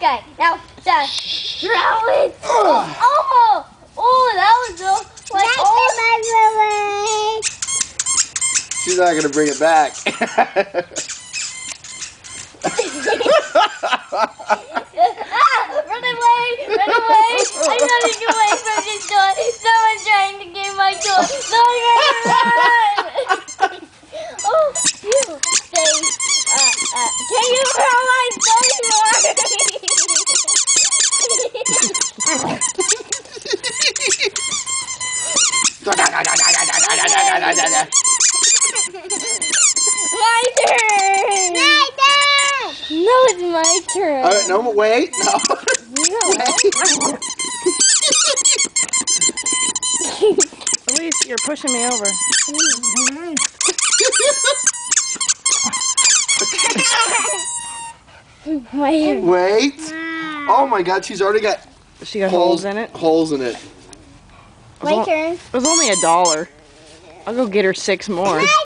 Okay, now just throw it. Oh, that was so. Like, She's not gonna bring it back. Run away! Run away! I'm running away from this door. Someone's trying to get my door. No, run! Oh, you stay. Can you throw my door? My turn! My turn! No, it's my turn. No, wait. No. At least you're pushing me over. Wait. Oh my God, she's already got. She got holes in it. Holes in it. My turn. It was only $1. I'll go get her 6 more.